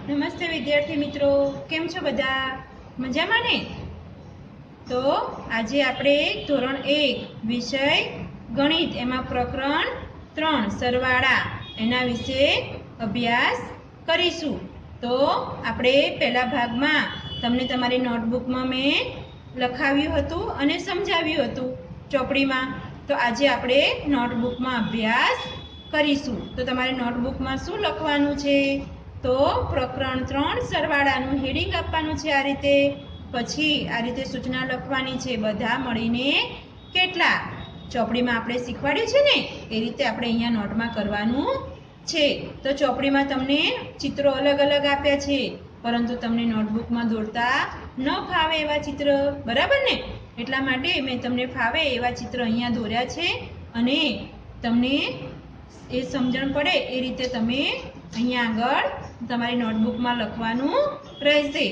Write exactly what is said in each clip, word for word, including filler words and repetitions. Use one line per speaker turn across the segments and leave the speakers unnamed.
નમસ્તે વિદ્યાર્થી મિત્રો, કેમ છો બધા? મજામાં ને? તો આજે આપણે ધોરણ એક વિષય ગણિત એમાં પ્રકરણ ત્રણ સરવાળા એના વિશે અભ્યાસ કરીશું। તો આપણે પહેલા ભાગમાં તમને તમારી નોટબુકમાં મેં લખાવ્યું હતું અને સમજાવ્યું હતું ચોપડીમાં। તો આજે આપણે નોટબુકમાં અભ્યાસ કરીશું। તો તમારી નોટબુકમાં શું લખવાનું છે? તો પ્રકરણ ત્રણ સરવાળાનું હેડિંગ આપવાનું છે આ રીતે, પછી આ રીતે સૂચના લખવાની છે બધા મળીને કેટલા। ચોપડીમાં આપણે શીખવાડ્યું છે ને એ રીતે આપણે અહીંયા નોટમાં કરવાનું છે। તો ચોપડીમાં તમને ચિત્રો અલગ અલગ આપ્યા છે, પરંતુ તમને નોટબુકમાં દોરતા ન ફાવે એવા ચિત્ર, બરાબર ને? એટલા માટે મેં તમને ફાવે એવા ચિત્ર અહીંયા દોર્યા છે અને તમને એ સમજણ પડે એ રીતે તમે અહીંયા આગળ તમારી નોટબુકમાં લખવાનું રહેશે।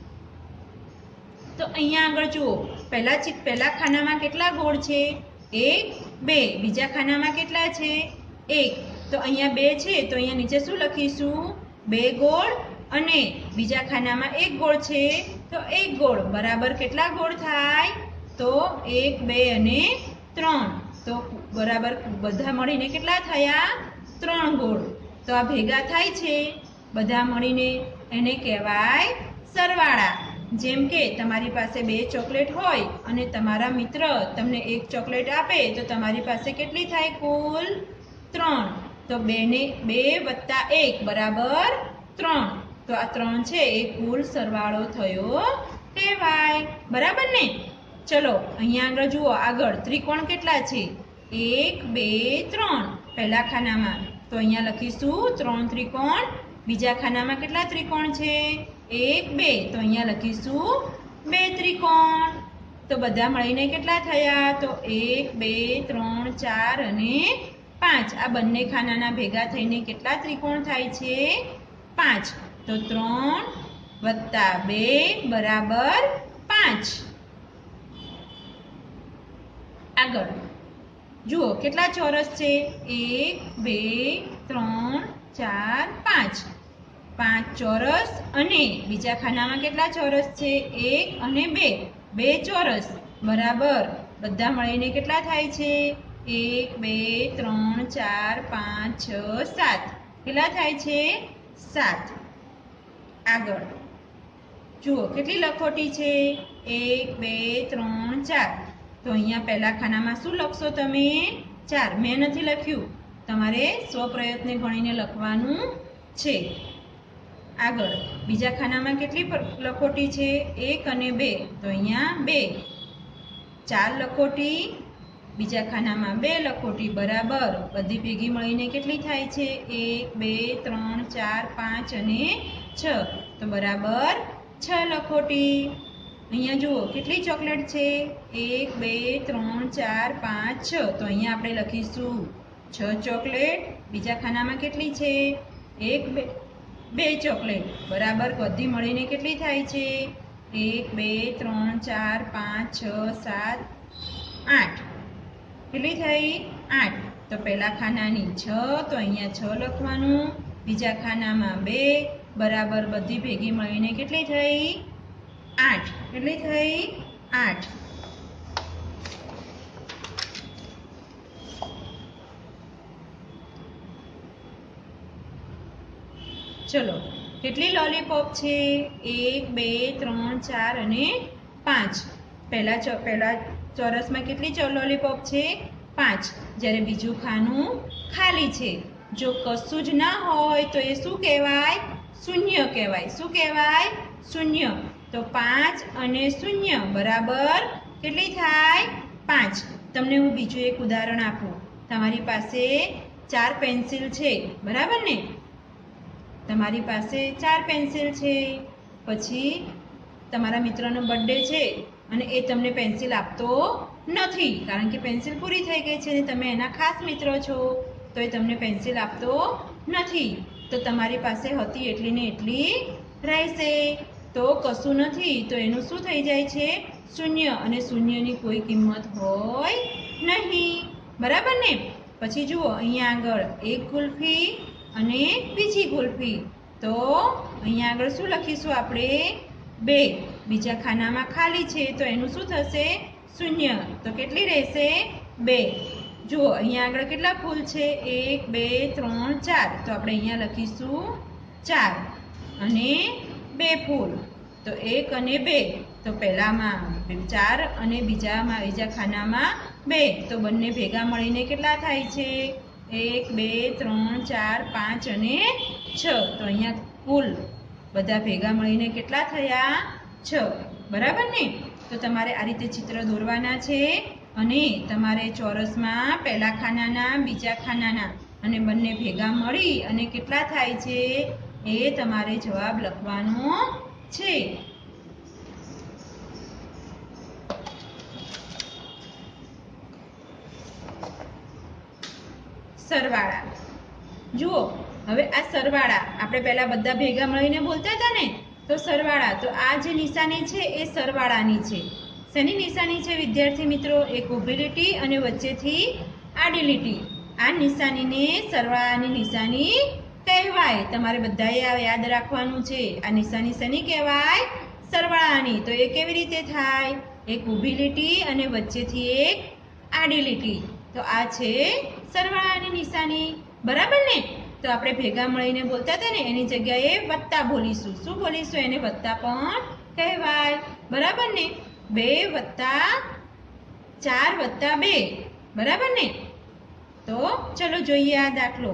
તો અહીંયા આગળ જુઓ, પહેલા ચિત્ર પહેલા ખાનામાં કેટલા ગોળ છે? એક, બે। બીજા ખાનામાં કેટલા છે? એક। તો અહીંયા બે છે તો અહીંયા નીચે શું લખીશું? બે ગોળ, અને બીજા ખાનામાં એક ગોળ છે તો એક ગોળ બરાબર કેટલા ગોળ થાય? તો એક, બે અને ત્રણ। તો બરાબર બધા મળીને કેટલા થયા? ત્રણ ગોળ। તો આ ભેગા થાય છે બધા મળીને, એને કહેવાય સરવાળા। જેમ કે તમારી પાસે બે ચોકલેટ હોય અને તમારા મિત્ર તમને એક ચોકલેટ આપે તો તમારી પાસે કેટલી થાય કુલ? ત્રણ। તો બે ને બે વત્તા એક બરાબર ત્રણ। તો આ ત્રણ છે એ કુલ સરવાળો થયો કહેવાય, બરાબર ને? ચલો અહીંયા આગળ જુઓ, આગળ ત્રિકોણ કેટલા છે? એક, બે, ત્રણ પહેલા ખાનામાં। તો અહીંયા લખીશું ત્રણ ત્રિકોણ। બીજા ખાનામાં કેટલા ત્રિકોણ છે? એક, બે। તો અહીંયા લખીશું બે ત્રિકોણ। તો બધા મળીને કેટલા થયા? તો એક, બે, ત્રણ, ચાર અને પાંચ। આ બંને ખાનાના ભેગા થઈને કેટલા ત્રિકોણ થાય છે? પાંચ। તો ત્રણ વત્તા બે બરાબર પાંચ। આગળ જુઓ કેટલા ચોરસ છે? એક, બે, ત્રણ, ચાર, પાંચ। પાંચ ચોરસ, અને બીજા ખાનામાં કેટલા ચોરસ છે? એક અને બે, બે ચોરસ બરાબર બધા મળીને કેટલા થાય છે? એક, બે, ત્રણ, ચાર, પાંચ, છ, સાત। કેટલા થાય છે? સાત। આગળ જુઓ કેટલી લખોટી છે? એક, બે, ત્રણ, ચાર। તો અહીંયા પહેલા ખાનામાં શું લખશો તમે? ચાર। મેં નથી લખ્યું, તમારે સ્વપ્રયત્ને ગણીને લખવાનું છે। આગળ બીજા ખાનામાં કેટલી લખોટી છે? એક અને બે। તો અહીંયા બે। ચાર લખોટી, બીજા ખાનામાં બે લખોટી બરાબર બધી ભેગી મળીને કેટલી થાય છે? એક, બે, ત્રણ, ચાર, પાંચ અને છ। તો બરાબર છ લખોટી। અહીંયા જુઓ કેટલી ચોકલેટ છે? એક, બે, ત્રણ, ચાર, પાંચ, છ। તો અહીંયા આપણે લખીશું છ ચોકલેટ। બીજા ખાનામાં કેટલી છે? એક, બે, બે ચોકલેટ બરાબર બધી મળીને કેટલી થાય છે? એક, બે, ત્રણ, ચાર, પાંચ, છ, સાત, આઠ। કેટલી થઈ? આઠ। તો પહેલા ખાનાની છ, તો અહીંયા છ લખવાનું। બીજા ખાનામાં બે બરાબર બધી ભેગી મળીને કેટલી થઈ? આઠ। કેટલી થઈ? આઠ। ચલો કેટલી લોલીપોપ છે? એક, બે, ત્રણ, ચાર અને પાંચ। પહેલા પહેલા ચોરસમાં કેટલી લોલીપોપ છે? પાંચ। જ્યારે બીજું ખાનું ખાલી છે। જો કશું જ ના હોય તો એ શું કહેવાય? શૂન્ય કહેવાય। શું કહેવાય? શૂન્ય। તો પાંચ અને શૂન્ય બરાબર કેટલી થાય? પાંચ। તમને હું બીજું એક ઉદાહરણ આપું। તમારી પાસે ચાર પેન્સિલ છે, બરાબર ને? તમારી પાસે ચાર પેન્સિલ છે, પછી તમારા મિત્રનો બર્થડે છે અને એ તમને પેન્સિલ આપતો નથી, કારણ કે પેન્સિલ પૂરી થઈ ગઈ છે અને તમે એના ખાસ મિત્ર છો, તો એ તમને પેન્સિલ આપતો નથી। તો તમારી પાસે હતી એટલી ને એટલી રહેશે। તો કશું નથી તો એનું શું થઈ જાય છે? શૂન્ય। અને શૂન્યની કોઈ કિંમત હોય નહીં, બરાબર ને? પછી જુઓ અહીંયા આગળ એક ગુલ્ફી અને બીજી ગુલ્ફી। તો અહીંયા આગળ શું લખીશું આપણે? બે. બીજા ખાનામાં ખાલી છે તો એનું શું થશે? શૂન્ય. તો કેટલી રહેશે? બે. જુઓ અહીંયા આગળ કેટલા ફૂલ છે? એક, બે, ત્રણ, ચાર. તો આપણે અહીંયા લખીશું ચાર. અને બે ફૂલ. તો એક અને બે. તો પહેલામાં ચાર અને બીજામાં બીજા ખાનામાં બે. તો બંને ભેગા મળીને કેટલા થાય છે? એક, બે, ત્રણ, ચાર, પાંચ અને છ. તો અહીંયા કુલ બધા ભેગા મળીને કેટલા થયા? છ. બરાબર ને? તો તમારે આ રીતે ચિત્ર દોરવાના છે અને તમારે ચોરસમાં પહેલા ખાનાના, બીજા ખાનાના અને બંને ભેગા મળી અને કેટલા થાય છે એ તમારે જવાબ લખવાનો છે. સરવાળા. જુઓ હવે આ સરવાળા આપણે પહેલા બધા ભેગા મળીને બોલતા હતા ને, તો સરવાળા. તો આ જે નિશાની છે એ સરવાળાની છે. શેની નિશાની છે વિદ્યાર્થી મિત્રો? એક ઊભી લીટી અને વચ્ચેથી આડી લીટી. આ નિશાનીને સરવાળાની નિશાની કહેવાય. તમારે બધાએ આ યાદ રાખવાનું છે. આ નિશાની શેની કહેવાય? સરવાળાની. તો એ કેવી રીતે થાય? એક ઊભી લીટી અને વચ્ચેથી એક આડી લીટી. તો આ છે સરવાળાની નિશાની. બરાબર ને? તો આપણે ભેગા મળીને બોલતા હતા ને એની જગ્યાએ વત્તા બોલીશું. શું બોલીશું? એને વત્તા પણ કહેવાય. બરાબર ને? બે વત્તા ચાર વત્તા બે. બરાબર ને? તો ચલો જોઈએ આ દાખલો.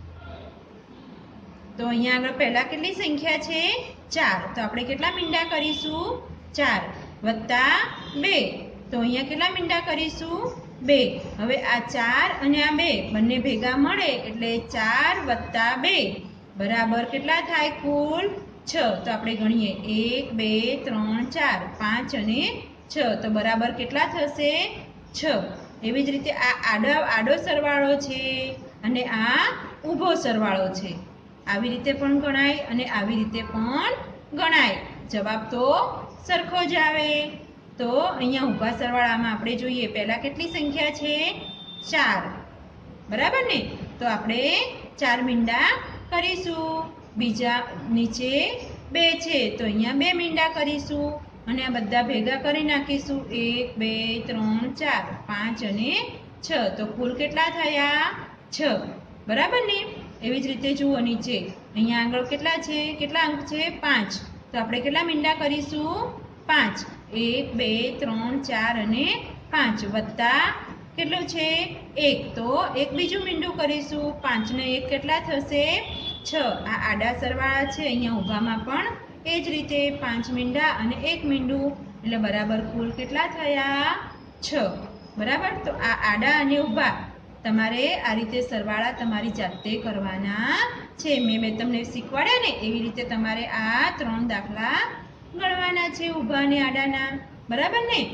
તો અહીંયા આગળ પહેલા કેટલી સંખ્યા છે? ચાર. તો આપણે કેટલા મીંડા કરીશું? ચાર વત્તા બે. તો અહીંયા કેટલા મીંડા કરીશું? બે. હવે આ ચાર અને આ બે બંને ભેગા મળે એટલે ચાર વત્તા બે બરાબર કેટલા થાય? કુલ છ. તો આપણે ગણીએ એક, બે, ત્રણ, ચાર, પાંચ અને છ. તો બરાબર કેટલા થશે? છ. એવી જ રીતે આ આડો આડો સરવાળો છે અને આ ઊભો સરવાળો છે. આવી રીતે પણ ગણાય અને આવી રીતે પણ ગણાય. જવાબ તો સરખો જ આવે. તો અહીંયા ઊભા સરવાળામાં આપણે જોઈએ પહેલા કેટલી સંખ્યા છે? ચાર. બરાબર ને? તો આપણે ચાર મીંડા કરીશું. બીજા નીચે બે છે તો અહીંયા બે મીંડા કરીશું અને આ બધા ભેગા કરી નાખીશું. એક, બે, ત્રણ, ચાર, પાંચ અને છ. તો કુલ કેટલા થયા? છ. બરાબર ને? એવી જ રીતે જુઓ નીચે અહીંયા આગળ કેટલા છે? કેટલા અંક છે? પાંચ. તો આપણે કેટલા મીંડા કરીશું? પાંચ. એક, બે, ત્રણ, ચાર અને પાંચ વત્તા કેટલું છે? એક. તો એક બીજું મીંડું કરીશું. પાંચ ને એક કેટલા થશે? છ. આ આડા સરવાળા છે. અહીંયા ઊભામાં પણ એ જ રીતે પાંચ મીંડા અને એક મીંડું એટલે બરાબર કુલ કેટલા થયા? છ. બરાબર? તો આ આડા અને ઊભા તમારે આ રીતે સરવાળા તમારી જાતે કરવાના છે. મેં મેં તમને શીખવાડ્યા ને એવી રીતે તમારે આ ત્રણ દાખલા ગણવાના છે ઊભા અને આડાના. બરાબર ને?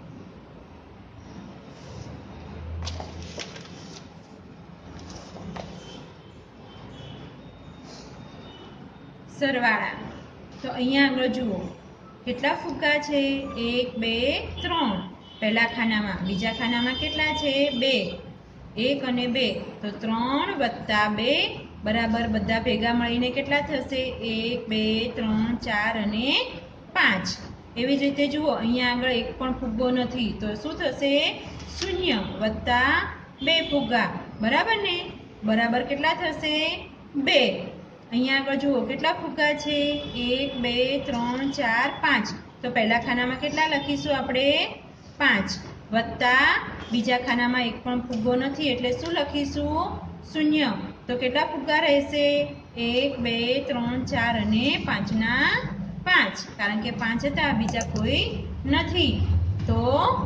સરવાળા. તો અહીંયા આગળ જુઓ કેટલા ફુગ્ગા છે? એક, બે, ત્રણ પહેલા ખાનામાં. બીજા ખાનામાં કેટલા છે? બે. એક અને બે. તો ત્રણ વત્તા બે બરાબર બધા ભેગા મળીને કેટલા થશે? એક, બે, ત્રણ, ચાર અને પાંચ. એવી જ રીતે જુઓ અહીંયા આગળ એક પણ ફુગ્ગો નથી તો શું થશે? શૂન્ય વત્તા બે ફુગ્ગા. બરાબર ને? બરાબર કેટલા થશે? બે. અહીંયા આગળ જુઓ કેટલા ફુગ્ગા છે? એક, બે, ત્રણ, ચાર, પાંચ. તો પહેલા ખાનામાં કેટલા લખીશું આપણે? પાંચ વત્તા બીજા ખાનામાં એક પણ ફુગ્ગો નથી એટલે શું લખીશું? શૂન્ય. તો કેટલા ફુગ્ગા રહેશે? એક, બે, ત્રણ, ચાર અને પાંચના પાંચ. કારણ કે પાંચ હતા બીજા કોઈ નથી. તો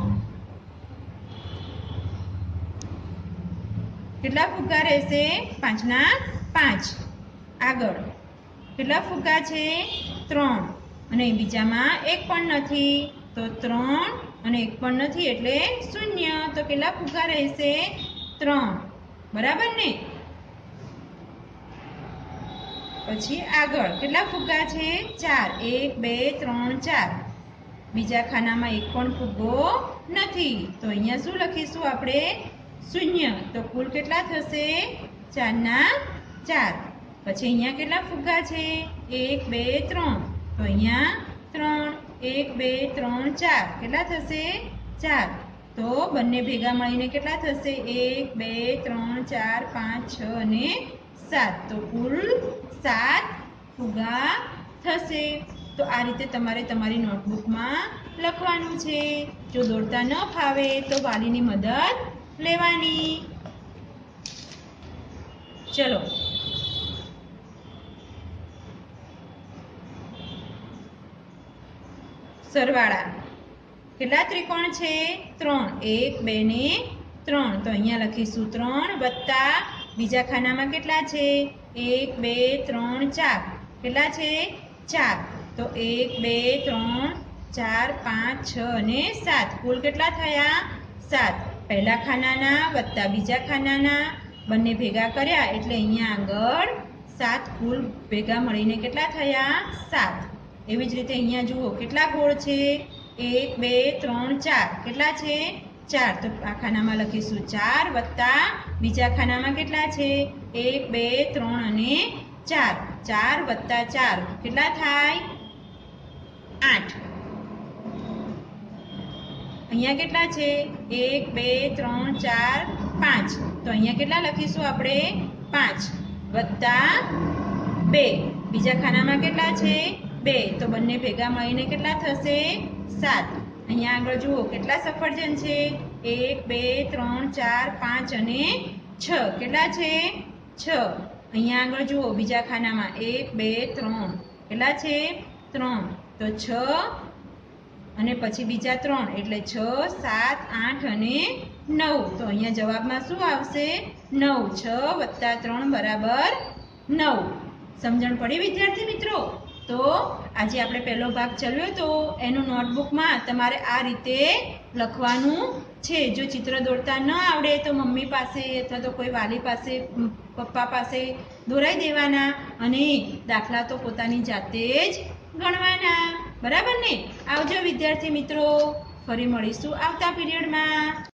કેટલા ફુગ્ગા રહેશે? પાંચના પાંચ. આગળ કેટલા ફુગ્ગા છે? ત્રણ અને બીજામાં એક પણ નથી તો ત્રણ અને એક પણ નથી એટલે શૂન્ય. તો કેટલા ફુગ્ગા રહેશે? ત્રણ. બરાબર ને? પછી આગળ કેટલા ફુગ્ગા છે? ચાર. એક, બે, ત્રણ, ચાર. બીજા ખાનામાં એક પણ ફુગ્ગો નથી તો અહીંયા શું લખીશું આપણે? શૂન્ય. તો કુલ કેટલા થશે? ચારના ચાર. પછી અહીંયા કેટલા ફુગ્ગા છે? એક બે ત્રણ. તો અહીંયા ત્રણ. એક બે ત્રણ ચાર. કેટલા થશે? ચાર. તો બંને ભેગા મળીને કેટલા થશે? એક બે ત્રણ ચાર પાંચ છ અને સાત. તો કુલ સાત ફુગ્ગા થશે. તો આ રીતે તમારે તમારી નોટબુકમાં લખવાનું છે. જો દોરતા ન ફાવે તો વાલીની મદદ લેવાની. ચલો સરવાળા. કેટલા ત્રિકોણ છે? ત્રણ. એક બે ને ત્રણ. તો અહીંયા લખીશું ત્રણ વત્તા બીજા ખાનામાં કેટલા છે? એક બે ત્રણ ચાર. કેટલા છે? ચાર. તો એક બે ત્રણ ચાર પાંચ છ અને સાત. કુલ કેટલા થયા? સાત. પહેલા ખાનાના વત્તા બીજા ખાનાના બંને ભેગા કર્યા એટલે અહીંયા આગળ સાત કુલ ભેગા મળીને કેટલા થયા? સાત. એવી જ રીતે અહીંયા જુઓ કેટલા ગોળ છે? એક બે ત્રણ ચાર. કેટલા છે? ચાર. તો આ ખાનામાં લખીશું ચાર વત્તા બીજા ખાનામાં કેટલા છે? એક બે ત્રણ અને ચાર. ચાર વત્તા ચાર કેટલા થાય? આઠ. અહીંયા કેટલા છે? એક બે ત્રણ ચાર પાંચ. તો અહીંયા કેટલા લખીશું આપણે? પાંચ વત્તા બે. બીજા ખાનામાં કેટલા છે? બે. તો બંને ભેગા મળીને કેટલા થશે? સાત. અહીંયા આગળ જુઓ કેટલા સફરજન છે? એક બે ત્રણ ચાર પાંચ અને છ. કેટલા છે? છ. અહીંયા આગળ જુઓ બીજા ખાનામાં એક બે ત્રણ. કેટલા છે? ત્રણ. તો છ અને પછી બીજા ત્રણ એટલે છ સાત આઠ અને નવ. તો અહીંયા જવાબમાં શું આવશે? નવ. છ વત્તા ત્રણ બરાબર નવ. સમજણ પડી વિદ્યાર્થી મિત્રો? તો આજે આપણે પહેલો ભાગ ચલાવ્યો તો એનું નોટબુકમાં તમારે આ રીતે લખવાનું છે. જો ચિત્ર દોરતા ન આવડે તો મમ્મી પાસે અથવા તો કોઈ વાલી પાસે પપ્પા પાસે દોરાઈ દેવાના અને દાખલા તો પોતાની જાતે જ ગણવાના. બરાબર ને? આવજો વિદ્યાર્થી મિત્રો. ફરી મળીશું આવતા પીરિયડમાં.